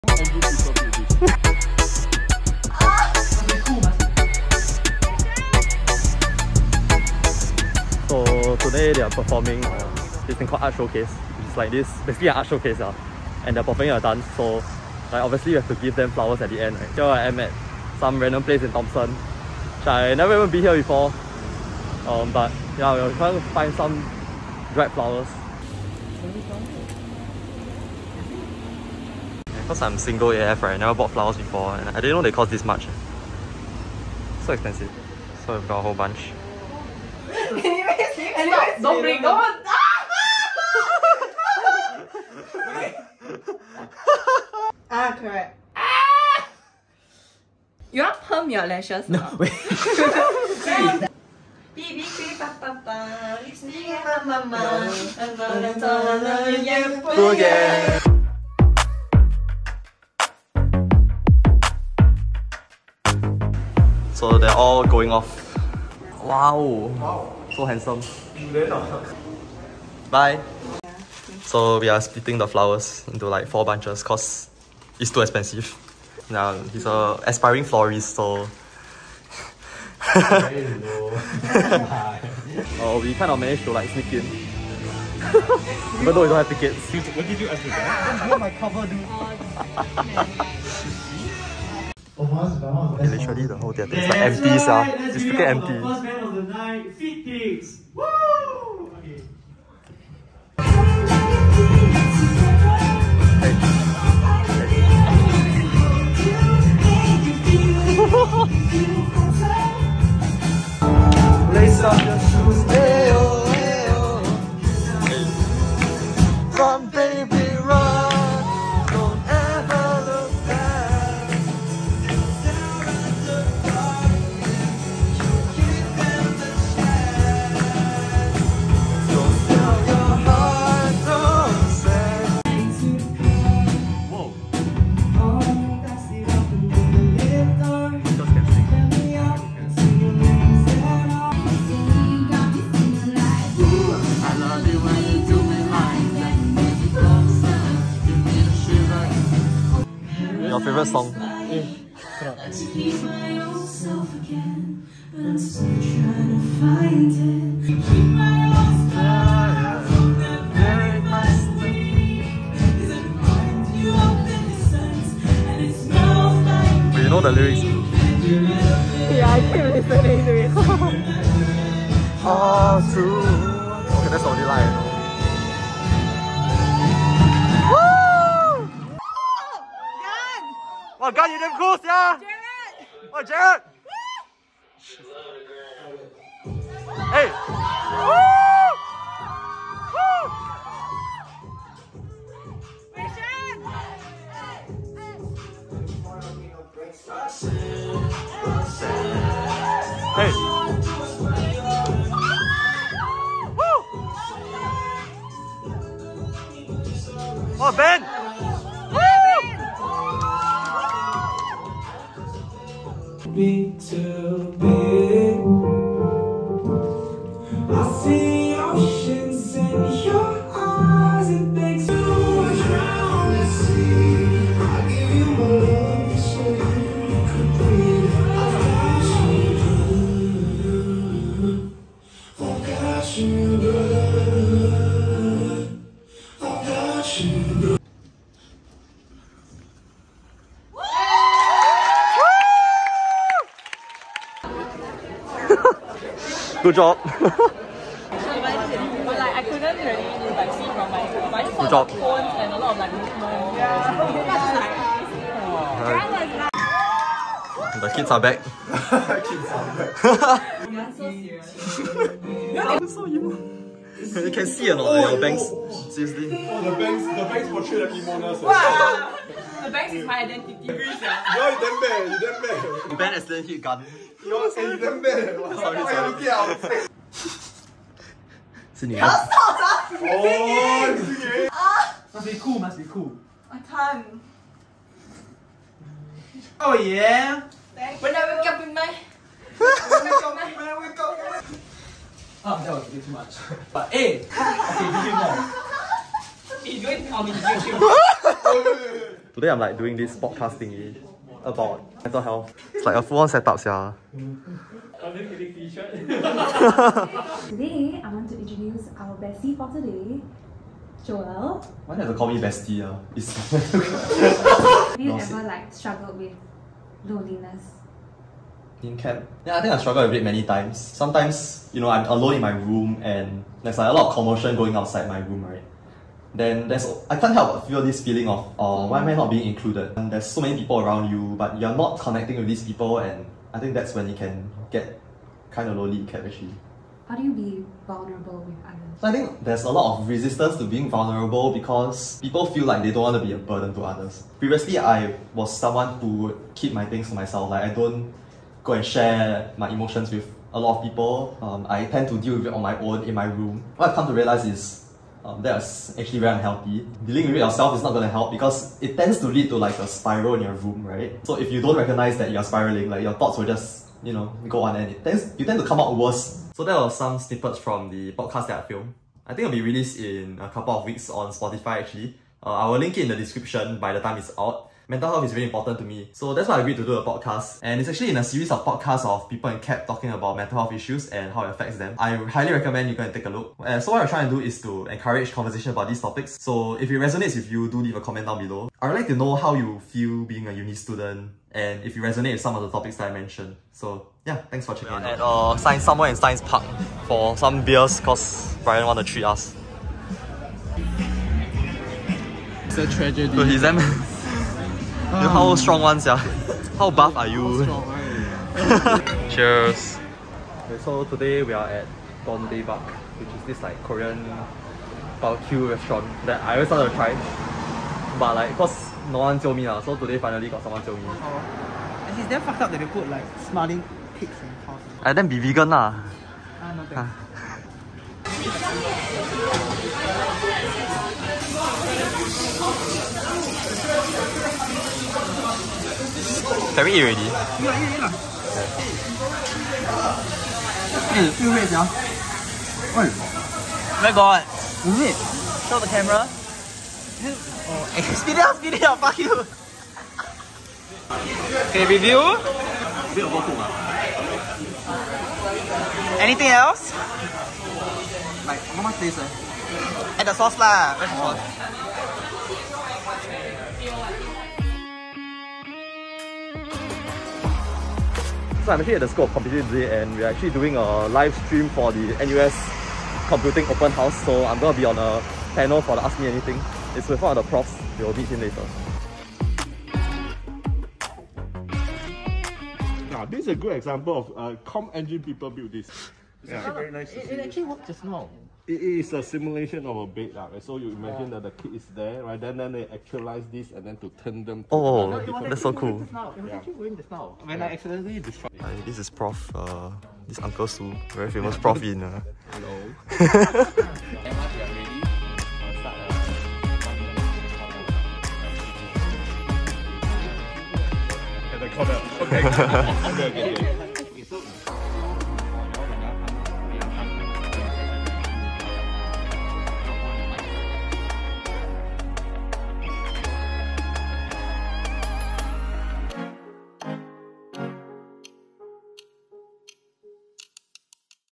So today they are performing this thing called art showcase. It's like this, basically an art showcase, and they're performing a dance. So like obviously you have to give them flowers at the end. Right? Here I am at some random place in Thompson, which I never even been here before. But yeah, we're trying to find some dried flowers. Because I'm single AF, right? I never bought flowers before, and I didn't know they cost this much. So expensive. So we've got a whole bunch. Anyways, don't bring on. Correct. You want to perm your lashes? No, wait. So they're all going off. Wow. So handsome. Bye. So we are splitting the flowers into like 4 bunches because it's too expensive. Now he's a aspiring florist, so we kind of managed to like sneak in. Even though we don't have tickets. What did you ask me for? What my cover do? Literally the whole theatre is like empty, it's freaking empty. First band of the night, feet kicks. Woo! Okay. Lace up your shoes, ayo, ayo. Run, baby, run. Don't ever look back. Don't sell your heart, don't say. Whoa. Just can sing. Your favorite song? You know the lyrics? Yeah, I keep listening to it. Oh, true. Okay, that's the only line I know. Oh, God, you damn cool, yeah! Jared! Oh, Jared! Hey! Woo! Woo! Hey! Woo! Oh, Ben! Be too big. I see oceans in your eyes. It makes you drown the sea. I give you my love so you could breathe. I've got you. I've got you. Good job. But like I couldn't really like see from my phone. But I just saw Good job. the tones and a lot of like movement. The kids are back. You're so serious. So you can see or not your bangs? Seriously. Oh, the banks portray the emo-ness. Wow! The banks is my identity. Yo, you damn bad, you damn bad. Ben accidentally hit gun. Yo, you damn bad. Sorry. Sydney. Oh, Must be cool, must be cool. I can't. Oh yeah. When I wake up in my... Oh, that was a bit too much. But hey, okay, give me more. He's going to call me YouTube. Today I'm like doing this podcast thingy about mental health. It's like a full-on setup, yeah. Today, I want to introduce our bestie for today, Joel. Why do you have to call me bestie? Have you ever like struggled with loneliness? In camp? Yeah, I think I struggled with it many times. Sometimes, you know, I'm alone in my room and there's like a lot of commotion going outside my room, right? Then I can't help but feel this feeling of, why am I not being included? And there's so many people around you, but you're not connecting with these people, and I think that's when you can get kind of lonely in camp actually. How do you be vulnerable with others? So I think there's a lot of resistance to being vulnerable because people feel like they don't want to be a burden to others. Previously, I was someone who would keep my things to myself. Like I don't go and share my emotions with a lot of people. I tend to deal with it on my own in my room. What I've come to realize is that's actually very unhealthy. Dealing with it yourself is not going to help because it tends to lead to like a spiral in your room, right? So if you don't recognize that you're spiraling, like your thoughts will just, you know, go on and you tend to come out worse. So that was some snippets from the podcast that I filmed. I think it'll be released in a couple of weeks on Spotify actually. I will link it in the description by the time it's out. Mental health is very important to me, so that's why I agreed to do a podcast. And it's actually in a series of podcasts of people in CAP talking about mental health issues and how it affects them. I highly recommend you go and take a look. So what I'm trying to do is to encourage conversation about these topics. So if it resonates with you, do leave a comment down below. I would like to know how you feel being a uni student and if you resonate with some of the topics that I mentioned. So yeah, thanks for checking it out. At somewhere in Science Park for some beers because Brian want to treat us. It's a tragedy. So he's how strong ones, yeah? How buff are you? Cheers. Okay, so today we are at Don Dae Bak, which is this like Korean barbecue restaurant that I always wanted to try. But like, cause no one told me, so today finally got someone told me. And it's damn fucked up that they put like smiling pigs in house. I then be vegan lah. No thanks. Can we eat already? Yeah. Hey, feel red, yeah. Where got? Red. Show the camera. Oh, speed it up, fuck you. Okay, review. Anything else? Like, how much taste? And the sauce lah. Where's the sauce? So I'm actually at the School of Computing today and we're actually doing a live stream for the NUS Computing Open House. So I'm going to be on a panel for the Ask Me Anything. It's with one of the profs. We'll meet him later. Now, this is a good example of com engine people build this. It's actually very nice to see. It actually worked just now. It is a simulation of a bed, right? So you imagine that the kid is there, right? Then they actualize this and then to turn them to Oh, that's so cool. It was actually going just now. When I accidentally destroyed it. Hi, this is Prof. This Uncle Su, very famous prof in. Hello. Okay.